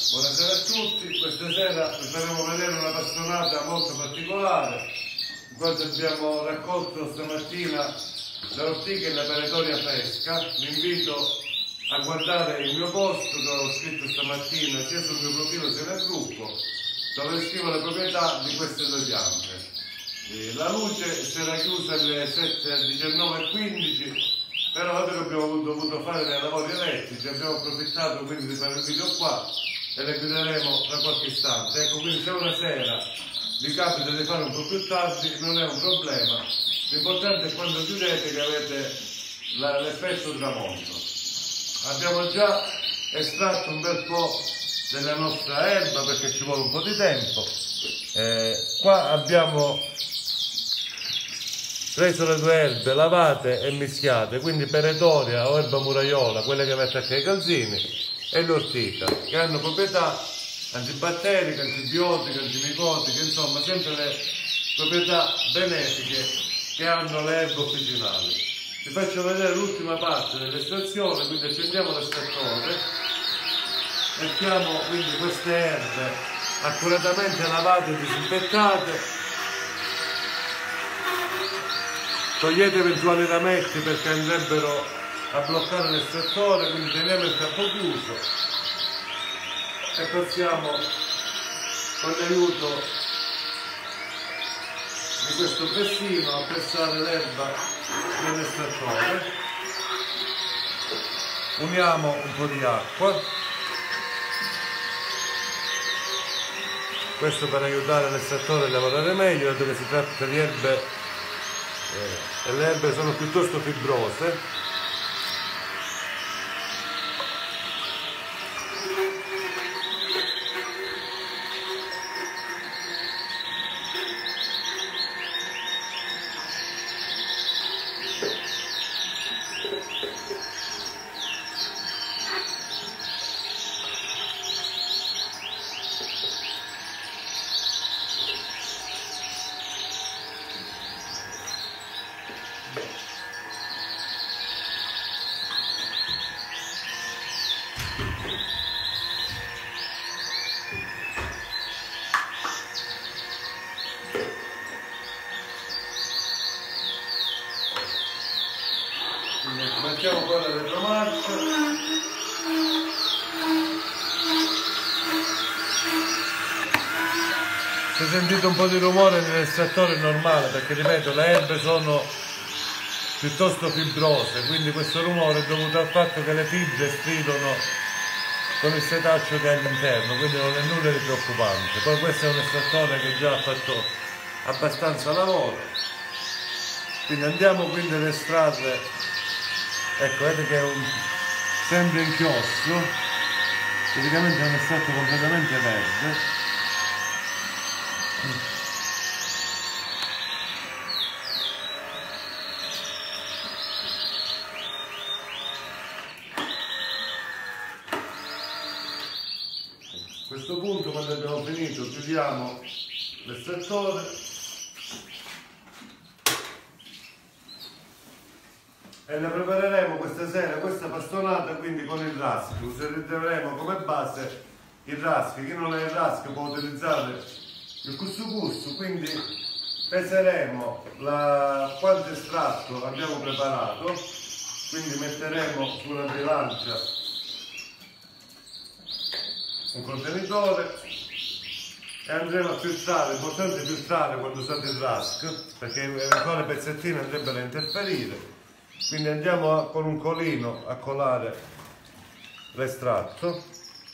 Buonasera a tutti, questa sera vi faremo vedere una bastonata molto particolare, in quanto abbiamo raccolto stamattina le ortiche e la peretoria fresca. Vi invito a guardare il mio post che ho scritto stamattina sia sul mio profilo sia nel gruppo, dove scrivo le proprietà di queste due piante. La luce si era chiusa alle 7:19:15, però noi abbiamo dovuto fare dei lavori elettrici, abbiamo approfittato quindi di fare il video qua e le chiuderemo tra qualche istante. Ecco, quindi se una sera vi capita di fare un po' più tardi non è un problema, l'importante è quando chiudete che avete l'effetto tramonto. Abbiamo già estratto un bel po' della nostra erba perché ci vuole un po' di tempo. Qua abbiamo preso le due erbe, lavate e mischiate, quindi peretoria o erba muraiola, quelle che mette anche ai calzini, e l'ortica, che hanno proprietà antibatteriche, antibiotiche, antimicotiche, insomma sempre le proprietà benefiche che hanno le erbe officinali. Vi faccio vedere l'ultima parte dell'estrazione, quindi accendiamo l'estrattore, mettiamo quindi queste erbe accuratamente lavate e disinfettate, togliete eventuali rametti perché andrebbero a bloccare l'estrattore, quindi teniamo il capo chiuso e passiamo con l'aiuto di questo pressino a pressare l'erba nell'estrattore. Uniamo un po' di acqua, questo per aiutare l'estrattore a lavorare meglio, dato che si tratta di erbe e le erbe sono piuttosto fibrose. Mettiamo poi la retromarcia. Se sentite un po' di rumore nell'estrattore è normale, perché ripeto, le erbe sono piuttosto fibrose, quindi questo rumore è dovuto al fatto che le fibre stridono con il setaccio che è all'interno, quindi non è nulla di preoccupante. Poi questo è un estrattore che già ha fatto abbastanza lavoro, quindi andiamo quindi ad estrarre. Ecco, vedete che è sembra inchiostro, praticamente è un estratto completamente verde. A questo punto, quando abbiamo finito, chiudiamo l'estrattore e la prepareremo questa sera, questa bastonata, quindi con il raschi. Useremo come base il raschi. Chi non ha il raschi può utilizzare il cussu, quindi peseremo quanto estratto abbiamo preparato, quindi metteremo su una bilancia un contenitore e andremo a filtrare. È importante filtrare quando usate il rask, perché eventuali pezzettini andrebbero a interferire. Quindi andiamo con un colino a colare l'estratto.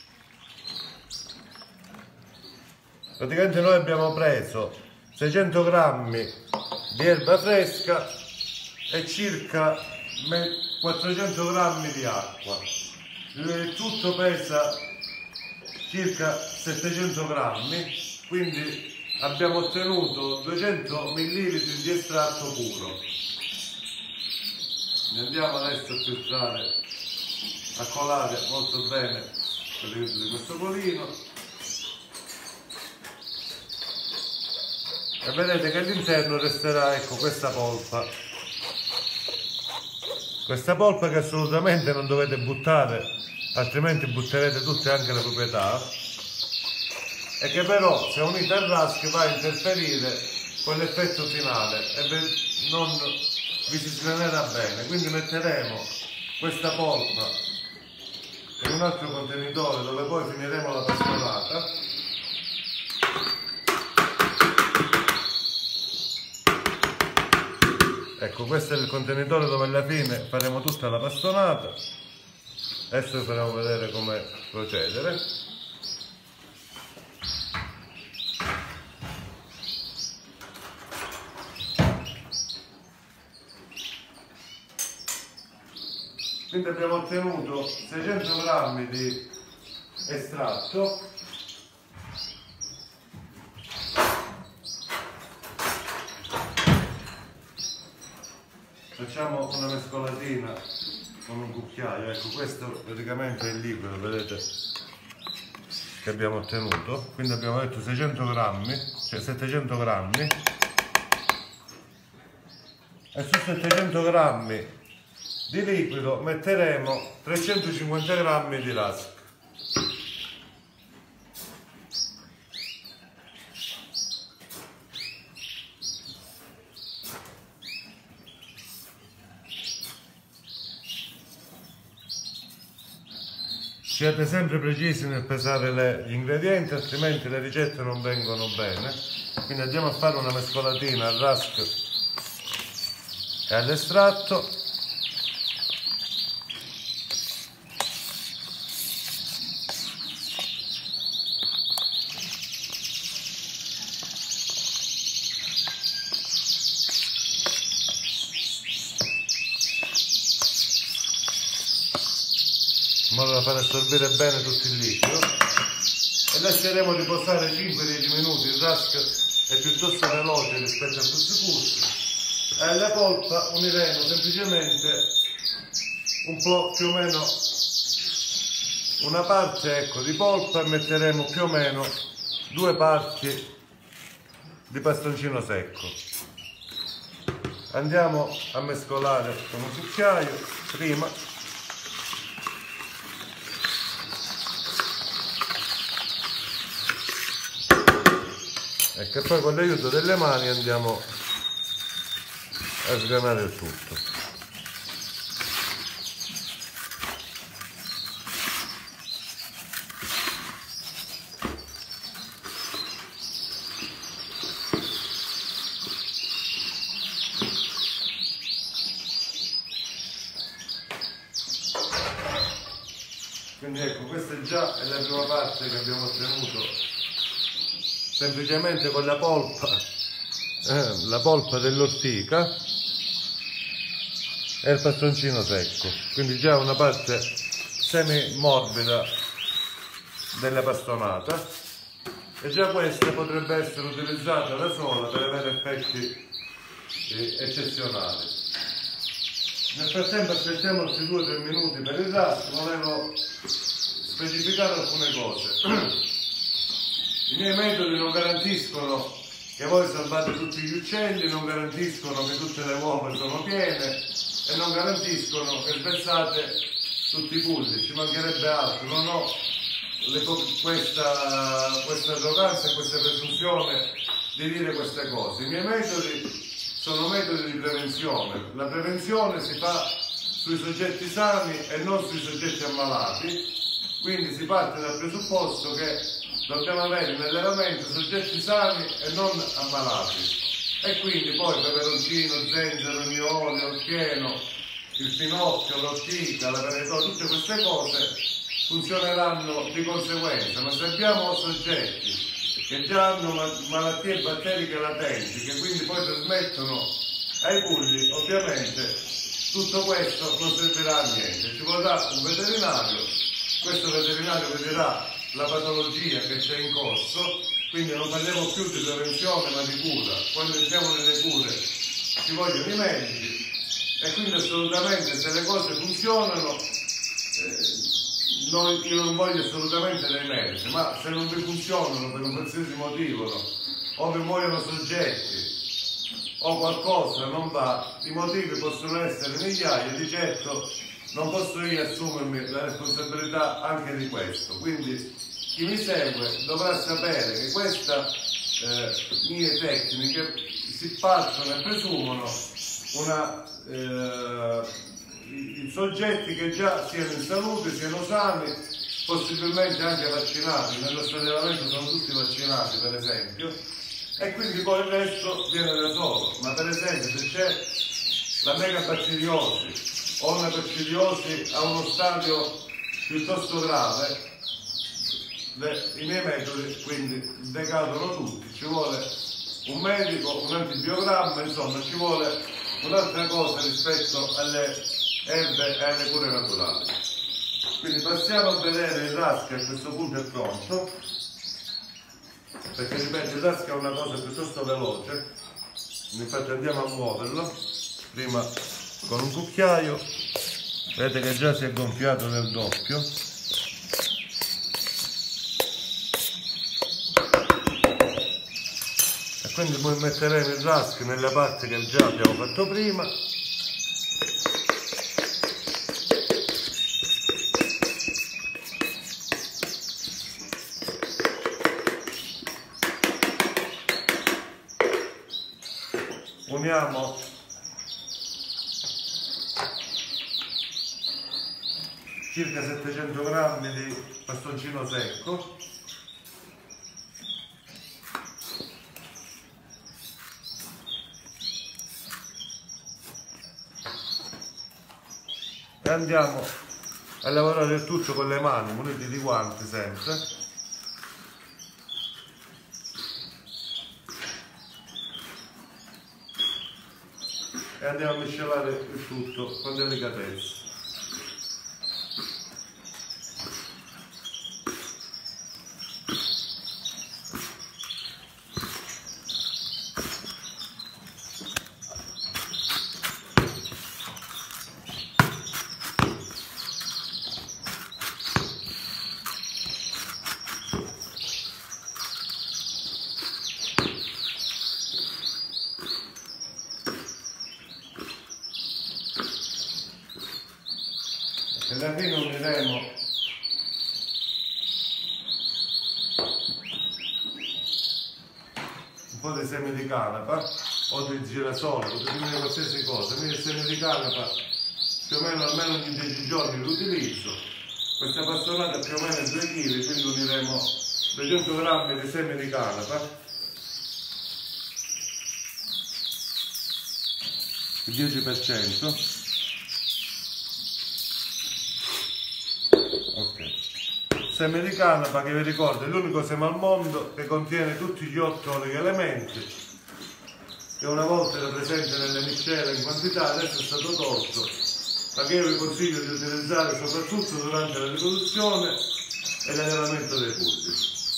Praticamente noi abbiamo preso 600 grammi di erba fresca e circa 400 grammi di acqua. Il tutto pesa circa 700 grammi, quindi abbiamo ottenuto 200 ml di estratto puro. Andiamo adesso a filtrare, a colare molto bene con l'aiuto di questo colino e vedete che all'interno resterà, ecco, questa polpa che assolutamente non dovete buttare altrimenti butterete tutte anche le proprietà, e che però se unite al rusk va a interferire con l'effetto finale e non vi si sgranerà bene. Quindi metteremo questa polpa in un altro contenitore dove poi finiremo la pastonata. Ecco, questo è il contenitore dove alla fine faremo tutta la pastonata. Adesso vi faremo vedere come procedere. Quindi abbiamo ottenuto 600 grammi di estratto. Facciamo una mescolatina con un cucchiaio. Ecco, questo praticamente è il liquido, vedete, che abbiamo ottenuto. Quindi abbiamo detto 600 grammi, cioè 700 grammi. E su 700 grammi di liquido metteremo 350 grammi di rusk. Siate sempre precisi nel pesare gli ingredienti, altrimenti le ricette non vengono bene. Quindi andiamo a fare una mescolatina al rusk e all'estratto. In modo da far assorbire bene tutto il liquido, e lasceremo riposare 5-10 minuti. Il rusk è piuttosto veloce rispetto al couscous, e alla polpa uniremo semplicemente un po' più o meno una parte, ecco, di polpa, e metteremo più o meno 2 parti di bastoncino secco. Andiamo a mescolare con un cucchiaio prima. Ecco, e poi con l'aiuto delle mani andiamo a sgranare il tutto. Quindi ecco, questa già è la prima parte che abbiamo ottenuto semplicemente con la polpa dell'ortica e il bastoncino secco. Quindi già una parte semi morbida della bastonata, e già questa potrebbe essere utilizzata da sola per avere effetti eccezionali. Nel frattempo aspettiamo altri 2-3 minuti per il rusk. Volevo specificare alcune cose. I miei metodi non garantiscono che voi salvate tutti gli uccelli, non garantiscono che tutte le uova sono piene, e non garantiscono che sversate tutti i pulli, ci mancherebbe altro. Non ho questa arroganza e questa presunzione di dire queste cose. I miei metodi sono metodi di prevenzione. La prevenzione si fa sui soggetti sani e non sui soggetti ammalati, quindi si parte dal presupposto che dobbiamo avere nell'allevamento soggetti sani e non ammalati, e quindi poi peperoncino, zenzero, miolo, orchieno, il finocchio, l'ortica, la peretola, tutte queste cose funzioneranno di conseguenza. Ma se abbiamo soggetti che già hanno malattie batteriche latenti, che quindi poi trasmettono ai pulli, ovviamente tutto questo non servirà a niente. Ci vorrà un veterinario, questo veterinario vedrà la patologia che c'è in corso, quindi non parliamo più di prevenzione ma di cura. Quando entriamo nelle cure ci vogliono i medici, e quindi assolutamente, se le cose funzionano, io non voglio assolutamente dei medici, ma se non vi funzionano per un qualsiasi motivo, o vi muoiono soggetti o qualcosa non va, i motivi possono essere migliaia. Di certo non posso io assumermi la responsabilità anche di questo, quindi chi mi segue dovrà sapere che queste mie tecniche si partono e presumono i soggetti che già siano in salute, siano sani, possibilmente anche vaccinati, nello stato di allenamento sono tutti vaccinati per esempio, e quindi poi il resto viene da solo. Ma per esempio se c'è la megabatteriosi o una bacteriosi a uno stadio piuttosto grave, i miei metodi quindi decadono tutti, ci vuole un medico, un antibiogramma, insomma ci vuole un'altra cosa rispetto alle erbe e alle cure naturali. Quindi passiamo a vedere il RAS, che a questo punto è pronto, perché ripeto il RAS è una cosa piuttosto veloce, infatti andiamo a muoverlo, prima con un cucchiaio, vedete che già si è gonfiato del doppio. E quindi poi metteremo il RAS nella parte che già abbiamo fatto prima. Uniamo circa 700 grammi di bastoncino secco e andiamo a lavorare il tutto con le mani muniti di guanti sempre. E andiamo a miscelare il tutto con delicatezza. E da qui uniremo un po' di semi di canapa o di girasole, potete unire qualsiasi cosa. Quindi il seme di canapa più o meno almeno ogni 10 giorni lo utilizzo. Questa bastonata più o meno è 2 kg, quindi uniremo 200 grammi di semi di canapa, il 10%. Seme di canapa, che vi ricordo è l'unico seme al mondo che contiene tutti gli 8 elementi, che una volta era presente nelle miscele in quantità, adesso è stato tolto, ma che io vi consiglio di utilizzare soprattutto durante la riproduzione e l'allevamento dei pulli.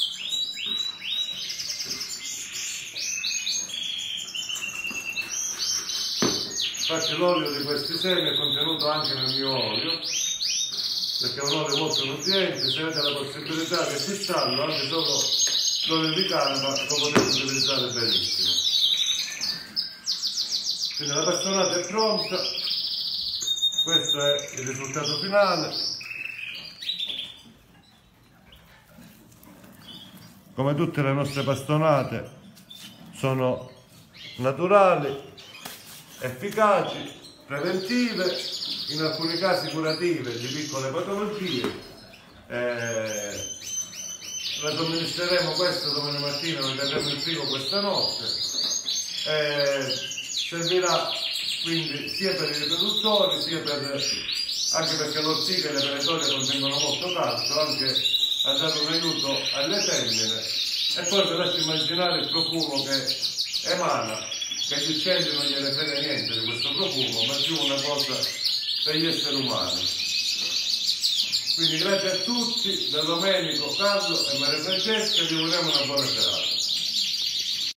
Infatti l'olio di questi semi è contenuto anche nel mio olio, perché è un olio molto nutriente. Se avete la possibilità di acquistarlo, anche solo l'olio di canapa lo potete utilizzare benissimo. Quindi la bastonata è pronta, questo è il risultato finale. Come tutte le nostre bastonate sono naturali, efficaci, preventive, in alcuni casi curative di piccole patologie. La somministreremo questo domani mattina, lo terremo in frigo questa notte. Servirà quindi sia per i riproduttori, sia anche perché l'ortica e le venatorie contengono molto calcio, anche a dare un aiuto alle femmine. E poi vi lascio immaginare il profumo che emana, che agli uccelli non gliene frega niente di questo profumo, ma più una cosa per gli esseri umani. Quindi grazie a tutti, da Domenico, Carlo e Maria Francesca, vi auguriamo una buona serata.